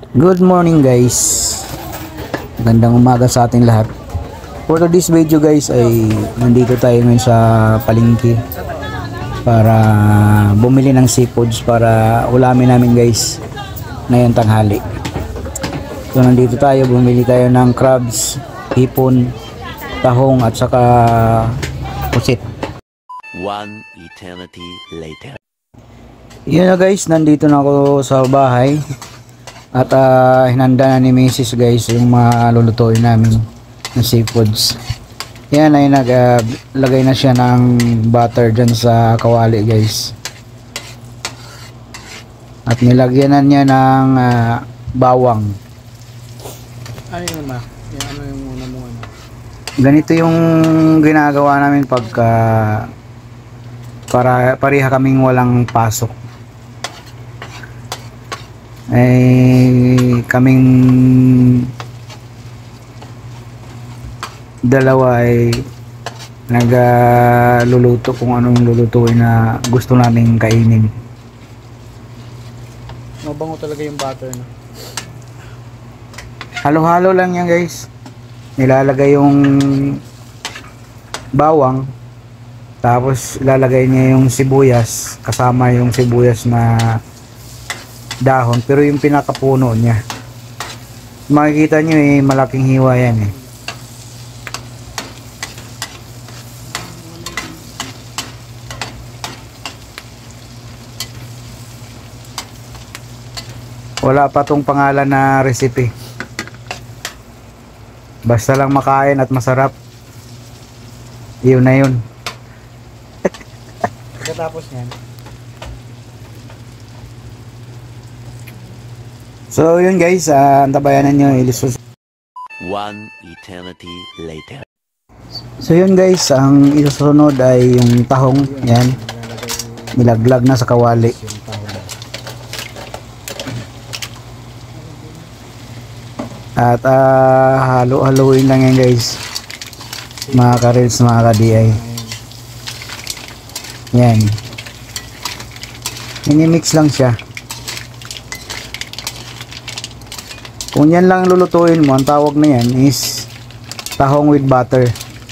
Good morning guys. Magandang umaga sa ating lahat. For today's video guys ay nandito tayo ngayon sa palengke para bumili ng seafoods para ulamin namin guys ngayong tanghali. So nandito tayo, bumili tayo ng crabs, hipon, tahong at saka pusit. One eternity later. Yun na guys, nandito na ako sa bahay. At hinanda na ni Mrs. guys yung mga lulutuin namin ng seafoods. Yan ay naglagay na siya ng butter dyan sa kawali guys. At nilagyan na niya ng bawang. Ano yun ma? Ano yung una mo ano? Ganito yung ginagawa namin pagka pareha kaming walang pasok. Kaming dalawa ay nagluluto kung anong lulutuin na gusto naming kainin. Mabango talaga yung butter no? Halo-halo lang yan guys. Nilalagay yung bawang, tapos ilalagay niya yung sibuyas, kasama yung sibuyas na dahon, pero yung pinakapuno niya makikita nyo malaking hiwa yan wala pa tong pangalan na recipe, basta lang makain at masarap, yun na yun. Pagkatapos niyan, so yun guys, antabayanan nyo ilisus. One eternity later. So yun guys, ang isusunod ay yung tahong. Yan, nilaglag na sa kawali. yung tahong. At halo-haloin lang yan guys, mga ka-reels, mga ka-DI. Yan, mini-mix lang siya. Kung yan lang lulutuin mo, ang tawag na yan is tahong with butter.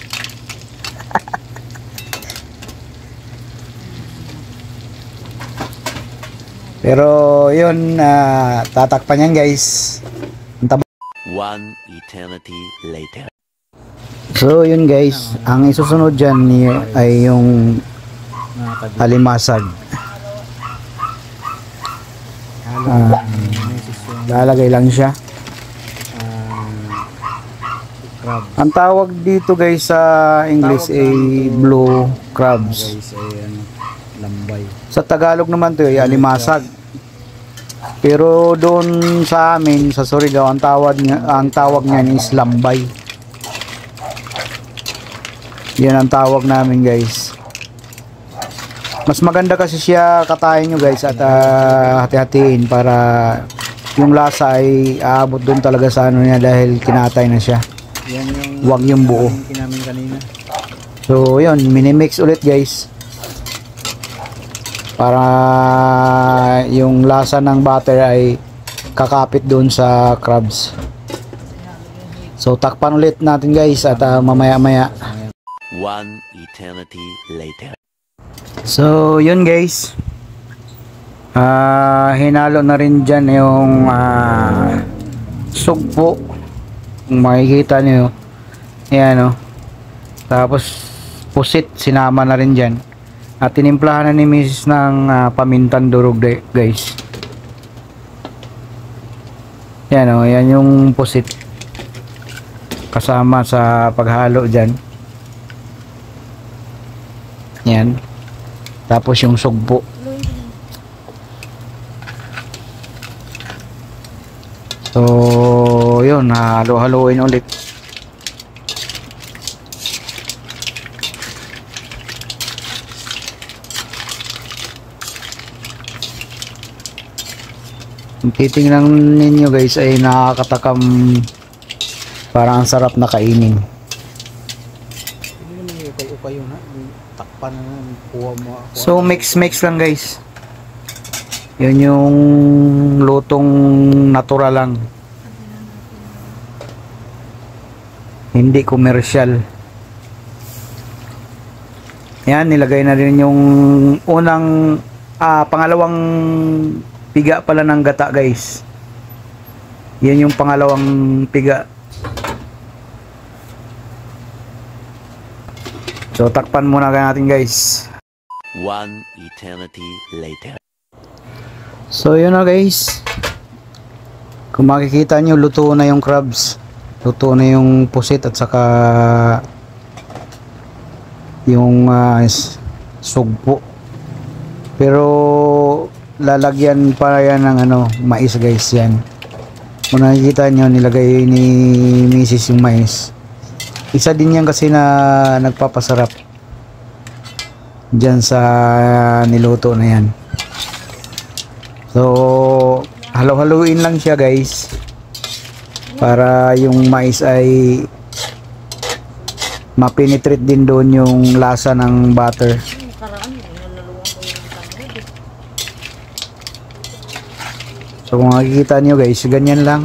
Pero yun, tatakpan yan guys. One eternity later. So yun guys, ang isusunod dyan ay yung alimasag. Lalagay lang siya. Crab. Ang tawag dito guys sa English ay blue crabs. Guys ay lambay. Sa Tagalog naman to ay alimasag. Pero doon sa amin sa Surigao ang tawag niyan is lambay. Yan ang tawag namin guys. Mas maganda kasi siya katayin nyo guys at hati-hatiin para yung lasa ay aabot doon talaga sa ano niya dahil kinatay na siya. Yan yung Huwag yung buo. namin kanina. So yun, mini-mix ulit guys. Para yung lasa ng butter ay kakapit doon sa crabs. So takpan ulit natin guys at mamaya-maya. One eternity later. So yun guys, hinalo na rin dyan yung sugpo, kung makikita nyo yan tapos pusit sinama na rin dyan at tinimplahan na ni Mrs. ng pamintan durog guys. Yan yan yung pusit kasama sa paghalo dyan. Yan, tapos yung sugpo. So yun, halo-haloin ulit. Kung titingnan ninyo guys ay nakakatakam, parang ang sarap na kainin. Hindi naman yung ukay-ukay yun ha. Takpan na kuha mo. So mix lang guys. Yun yung lutong natural lang. Hindi commercial. Yan, nilagay na rin yung unang pangalawang piga pala ng gata, guys. Yan yung pangalawang piga. So takpan muna natin, guys. One eternity later. So yun na, guys. Kung makikita nyo, luto na yung crabs. Luto na yung pusit at saka yung sugpo. Pero lalagyan pa yan ng mais, guys. Yan. Kung nakikita nyo, nilagay ni Mrs. yung mais. Isa din yan kasi na nagpapasarap dyan sa niluto na yan. So halo-haluin lang siya, guys, para yung mais ay mapenetrate din doon yung lasa ng butter. So kung makikita nyo, guys, ganyan lang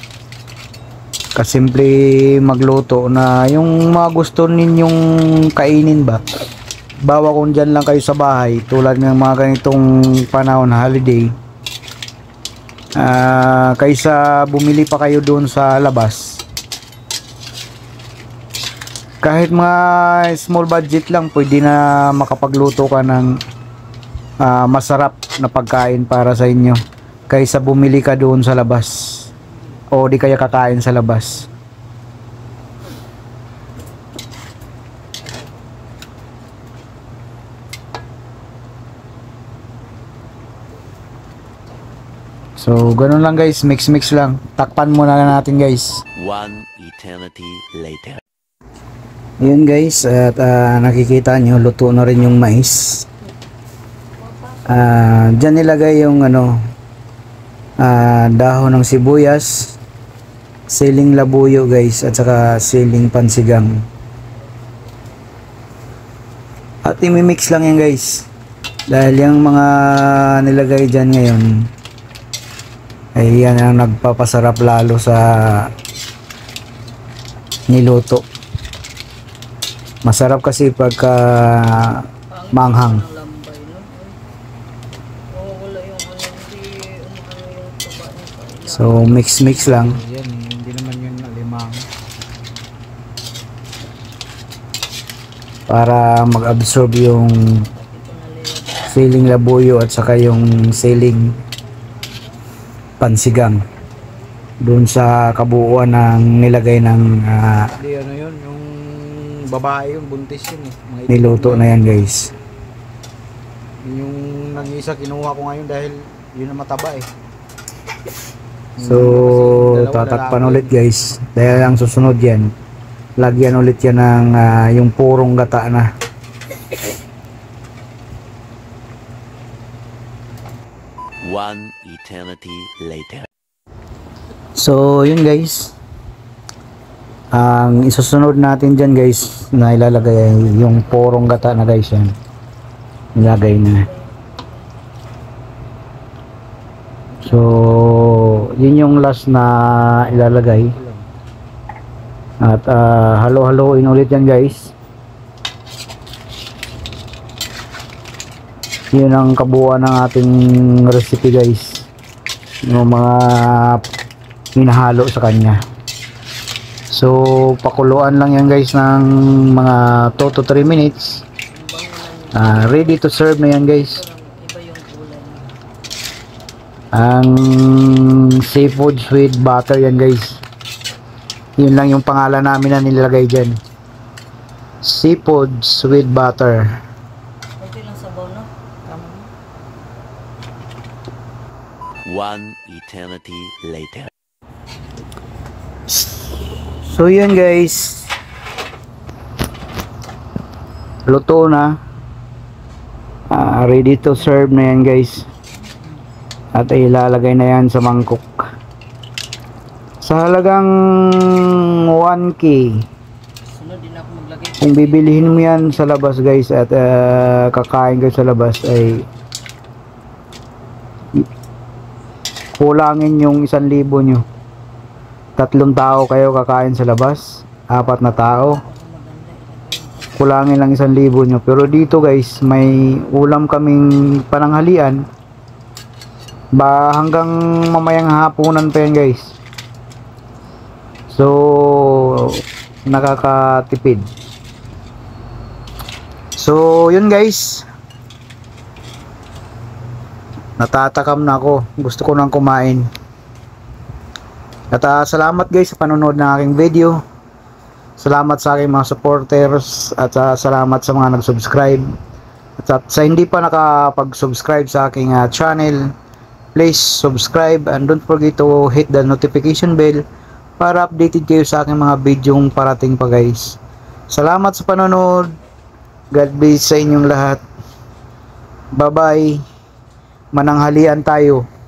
kasimple magluto na yung mga gusto ninyong kainin ba. Bawa kung dyan lang kayo sa bahay, tulad ng mga ganitong panahon, holiday, kaysa bumili pa kayo doon sa labas, kahit mga small budget lang, pwede na makapagluto ka ng masarap na pagkain para sa inyo, kaysa bumili ka doon sa labas o di kaya kakain sa labas. So ganun lang, guys, mix lang. Takpan muna natin, guys. One eternity later. Yun, guys, at nakikita nyo, luto na rin yung mais. Dyan nilagay yung dahon ng sibuyas, siling labuyo, guys, at saka siling pansigang. At imimix lang yan, guys, dahil yung mga nilagay dyan ngayon ay yan ang nagpapasarap lalo sa niluto. Masarap kasi pagka manghang. So mix lang. Yan, hindi naman yun alimang. Para mag-absorb yung siling labuyo at saka yung siling pansigang doon sa kabuuan ng nilagay ng Hindi, yun, yung babae yung buntis yun eh. Mga niluto na yan, guys. yung nag-isa kinuha ko ngayon dahil yun ang mataba eh. So tatakpan ulit, guys, dahil ang susunod yan, lagyan ulit yan ng yung purong gata na. One eternity later. So yun, guys, ang isusunod natin dyan, guys, na ilalagay ay yung purong gata na, guys. Yan ilagay na. So yun yung last na ilalagay. At halo-haloin ulit yan, guys. Yun ang kabuuan ng ating recipe, guys, yung mga hinahalo sa kanya. So pakuluan lang yan, guys, ng mga 2 to 3 minutes. Ready to serve na yan, guys. Ang seafood with butter yan, guys. Yun lang yung pangalan namin na nilagay dyan, seafood with butter. One eternity later. So yun, guys, luto na. Ready to serve na yan, guys. At ilalagay na yan sa mangkok. Sa halagang 1K, kung bibilihin mo yan sa labas, guys, at kakain kayo sa labas, ay kulangin yung 1,000 nyo. 3 tao kayo kakain sa labas, 4 na tao, kulangin lang 1,000 nyo. Pero dito guys, may ulam kaming pananghalian ba hanggang mamayang hapunan pa yan guys. So nakakatipid. So yun guys, natatakam na ako, gusto ko nang kumain. At salamat guys sa panonood ng aking video. Salamat sa aking mga supporters at salamat sa mga nag-subscribe. At sa hindi pa nakapag-subscribe sa aking channel, please subscribe and don't forget to hit the notification bell para updated kayo sa aking mga videong parating pa guys. Salamat sa panonood. God bless sa inyong lahat. Bye bye. Mananghalian tayo.